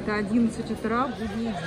Это 11 утра, будний день.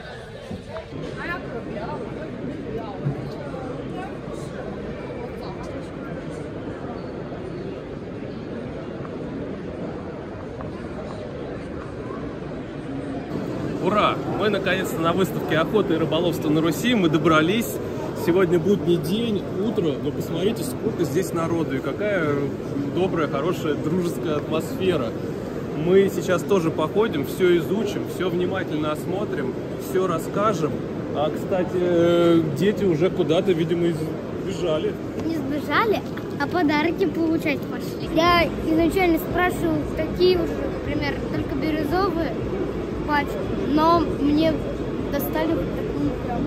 Ура! Мы наконец-то на выставке охоты и рыболовства на Руси. Мы добрались. Сегодня будний день, утро. Но посмотрите, сколько здесь народу и какая добрая, хорошая, дружеская атмосфера. Мы сейчас тоже походим, все изучим, все внимательно осмотрим, все расскажем. А, кстати, дети уже куда-то, видимо, сбежали. Не сбежали, а подарки получать пошли. Я изначально спрашивал, какие уже, например, только бирюзовые пачки, но мне достали вот такую прям.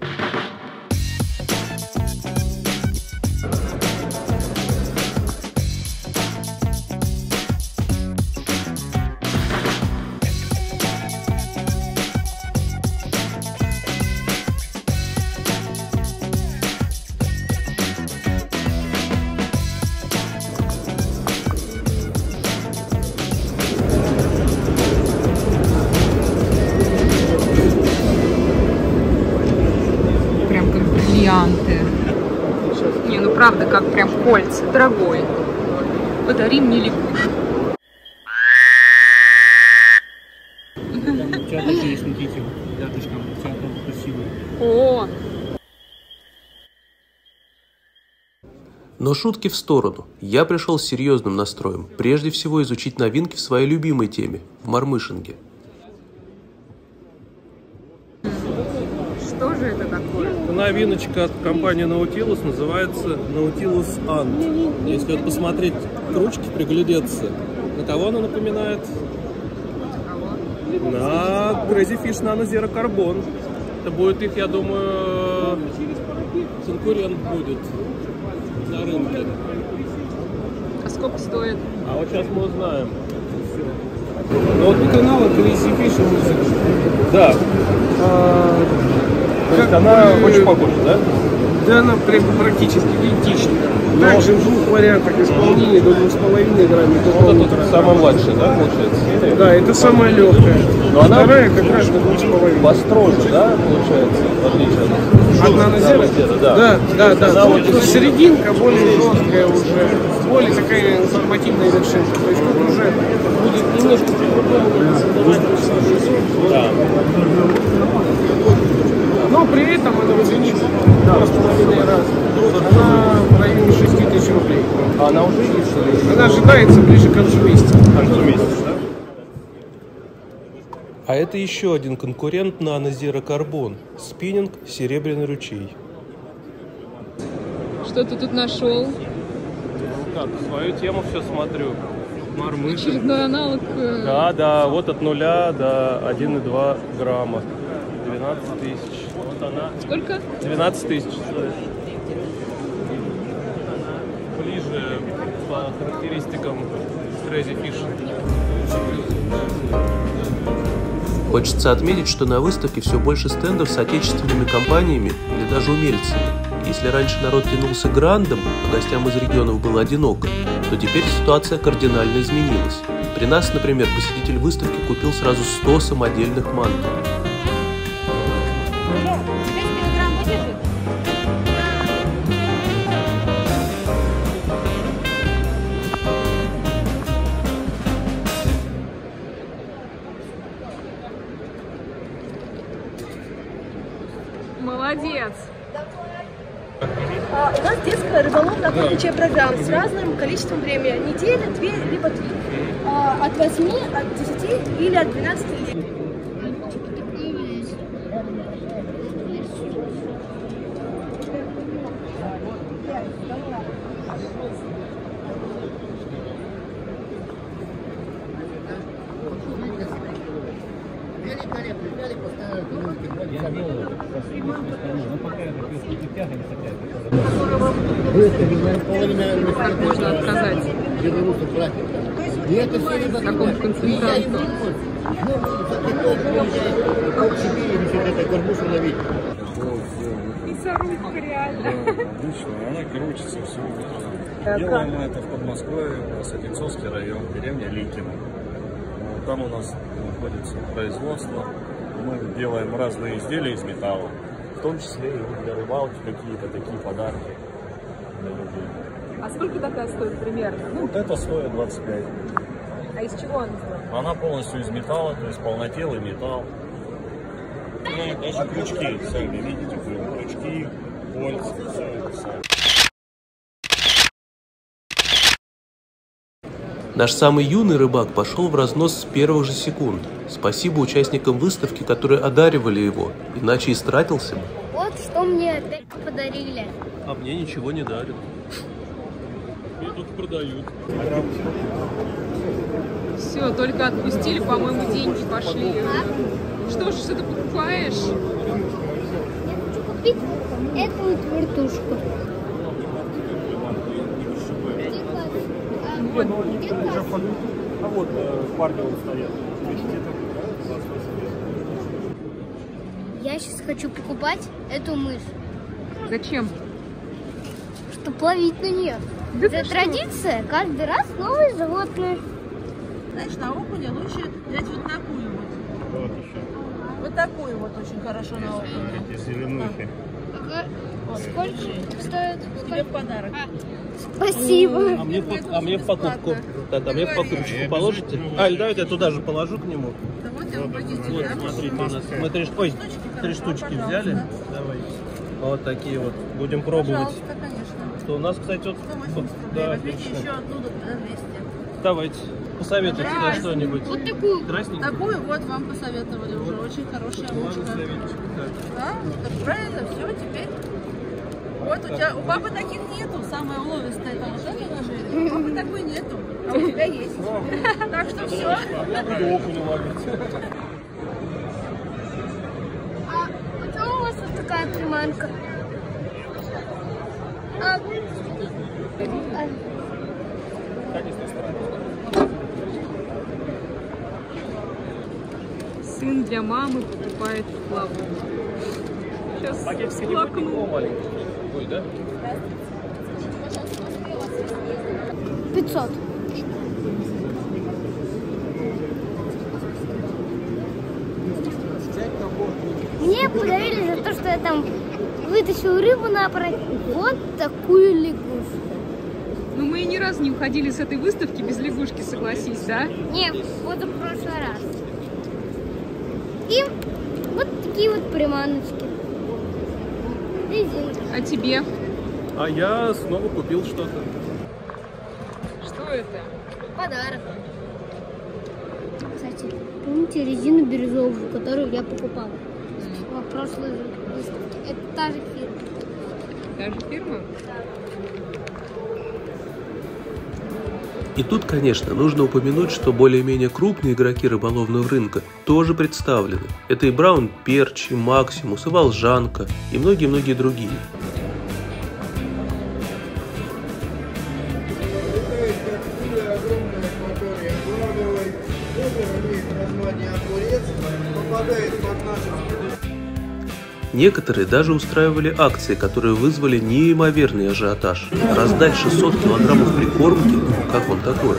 Не, ну правда, как прям кольца, дорогой. Подари мне лягушку. У тебя такие есть, смотрите, рядышком, у тебя там красивые. О! Но шутки в сторону. Я пришел с серьезным настроем. Прежде всего изучить новинки в своей любимой теме – в мормышинге. Что же это такое? Новиночка от компании Nautilus называется Nautilus Ant. Если вот посмотреть к ручке, приглядеться, на кого она напоминает? На Crazy Fish Nano Zero Carbon. Это будет их, я думаю, конкурент будет на рынке. А сколько стоит? А вот сейчас мы узнаем. Ну вот тут аналог Crazy Fish. Да. То есть она очень похожа, да? Да, она практически идентична. Также в двух вариантах исполнения до 2,5 грамм. Вот это самая младшая, да, получается? Да, это самая легкая. Но она вторая как раз до 2,5. построже, да, получается, в отличие от Nano-Zero? Да. Вот серединка более жесткая уже, более такая нормативная вершинка. То есть тут уже будет немножко по-другому. Да. Но при этом она ценится в 2,5 раза. Она в районе 6 тысяч рублей. А она уже есть? Она ожидается ближе к концу месяца. К концу месяца, да? А это еще один конкурент Nano Zero Carbon – спиннинг «Серебряный ручей». Что ты тут нашел? Ну как, свою тему все смотрю. Мормышинг. Очередной аналог. Да, вот от 0 до 1,2 грамма. 12 тысяч. Вот она. Сколько? 12 тысяч стоит. Ближе по характеристикам Crazy Fish. Хочется отметить, что на выставке все больше стендов с отечественными компаниями или даже умельцами. Если раньше народ тянулся грандом, а гостям из регионов было одиноко, то теперь ситуация кардинально изменилась. При нас, например, посетитель выставки купил сразу 100 самодельных мантов. Молодец! У нас детская рыболовно-охотничья программа с разным количеством времени. Неделя, 2, либо 3. От 8, от 10 или от 12 лет. Как можно отказать такому концентранту? Мясорубка реально. Отлично, она крутится все. Делаем мы это в Подмосковье, Одинцовский район, деревня Ликино. там у нас находится производство. Мы делаем разные изделия из металла, в том числе и для рыбалки какие-то такие подарки для людей. А сколько такая стоит примерно? Вот это стоит 25. А из чего она сделана? Она полностью из металла, то есть полнотелый металл. Ну, даже крючки, сами видите, крючки, кольца, все это сами. Наш самый юный рыбак пошел в разнос с первых же секунд. Спасибо участникам выставки, которые одаривали его, иначе истратился бы. Вот что мне опять подарили. А мне ничего не дарят. И тут продают. Все, только отпустили, по-моему, деньги пошли. Что ж, что ты покупаешь? Я хочу купить эту вот вертушку. А вот парни вот стоят. Я сейчас хочу покупать эту мышь, Зачем? чтобы ловить на нее. Да Это традиция, каждый раз новые животные. Знаешь, на окуня лучше взять вот такую вот. Вот еще. Вот такую вот очень хорошо на окуня. Эти зеленухи. Сколько стоит? Тебе в подарок. Спасибо. А мне в покупку. Да, мне в покупочку положите? А, или давайте я туда же положу к нему. Да вот я вам пойдите, Вот, да? смотрите, у нас мы три штучки взяли. Давайте. Вот такие вот. Будем пробовать. Пожалуйста, конечно. Что у нас, кстати, вот... 180 рублей. Да, Возьмите отлично. еще оттуда 200. Давайте. Посоветуйте да, что-нибудь. Вот такую. Красненькую? Такую вот вам посоветовали уже. Очень хорошая мушка. Да? Так правильно, все, теперь. Вот у тебя, у папы таких нету, самая уловистая это вот эта нажили. У папы такой нету, а у тебя есть. Так что все. Я буду окуня ловить. А почему у вас вот такая приманка? Сын для мамы покупает плаву. Сейчас всплакну. Ой, да? 500. Мне подарили за то, что я там вытащил рыбу на аппарат. Вот такую лягушку. Ну мы и ни разу не уходили с этой выставки без лягушки, согласись, да? Нет, вот в прошлый раз. И вот такие вот приманочки. Резинка. А тебе? А я снова купил что-то. Что это? Подарок. Кстати, помните резину бирюзовую, которую я покупала в прошлой выставке? Это та же фирма. Та же фирма? И тут, конечно, нужно упомянуть, что более-менее крупные игроки рыболовного рынка тоже представлены. Это и Браун Перч, и Максимус, и Волжанка, и многие-многие другие. Некоторые даже устраивали акции, которые вызвали неимоверный ажиотаж. Раздать 600 килограммов прикормки, как вам такое?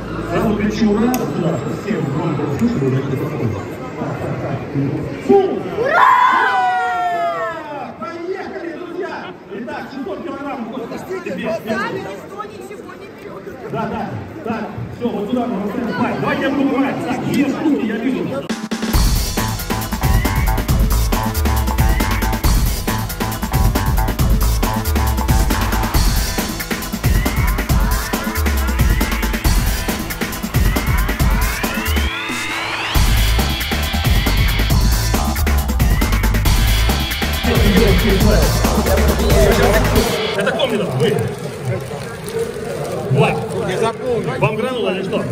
Поехали, друзья! Итак, 600 килограммов. Да, так, все, вот сюда, давайте я буду брать. Так, 2 штуки, я вижу. Это комната, вы. Влад, не запомни. Вам гранула или что?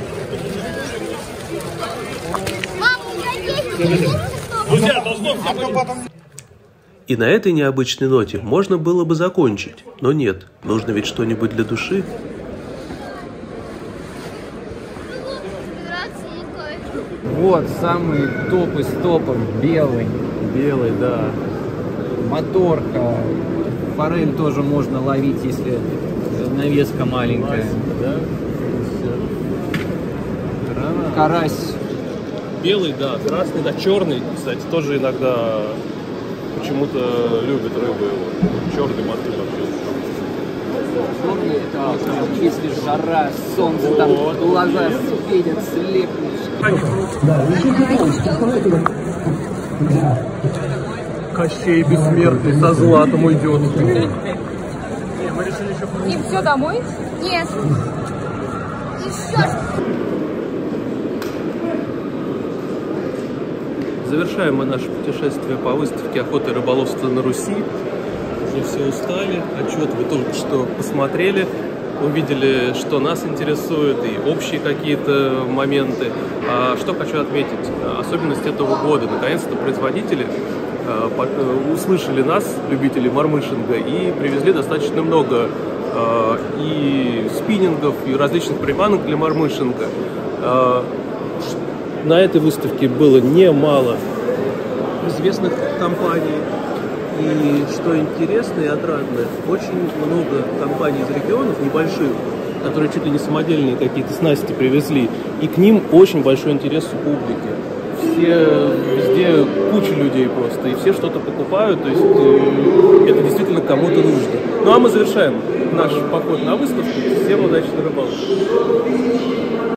Мама, у меня есть. Друзья, должно быть. И на этой необычной ноте можно было бы закончить, но нет, нужно ведь что-нибудь для души. Вот самый топ из топов, белый. Белый, да. Моторка. Форель тоже можно ловить, если навеска маленькая. Да? карась. Белый, да, красный, да, черный, кстати, тоже иногда почему-то любят рыбу его. Черный мотыль вообще. Черный, это если жара, солнце, там глаза светят, слепнешь. Кощей бессмертный со златом уйдет. И все домой? Нет. Еще. Завершаем мы наше путешествие по выставке охоты и рыболовства на Руси. Уже все устали, отчет вы только что посмотрели, увидели, что нас интересует, и общие какие-то моменты. А что хочу отметить, особенность этого года. Наконец-то производители услышали нас, любителей мормышинга, и привезли достаточно много и спиннингов, и различных приманок для мормышинга. На этой выставке было немало известных компаний. И что интересно и отрадно, очень много компаний из регионов небольших, которые чуть ли не самодельные какие-то снасти привезли, и к ним очень большой интерес у публики. Все, везде куча людей просто, и все что-то покупают, то есть это действительно кому-то нужно. Ну а мы завершаем наш поход на выставку. Всем удачной рыбалки!